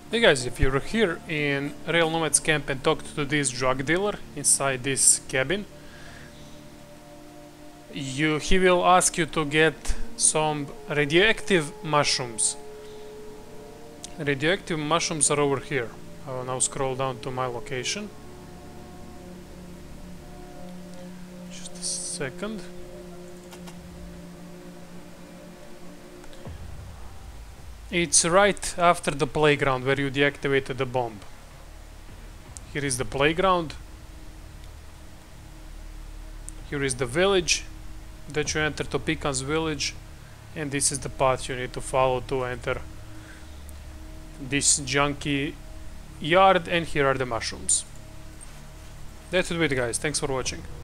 Hey guys, if you're here in Real Nomads camp and talk to this drug dealer inside this cabin, he will ask you to get some radioactive mushrooms. Radioactive mushrooms are over here. I will now scroll down to my location. Just a second. It's right after the playground where you deactivated the bomb. Here is the playground. Here is the village that you enter to Pecan's village, and this is the path you need to follow to enter this junky yard, and here are the mushrooms. That's it, guys. Thanks for watching.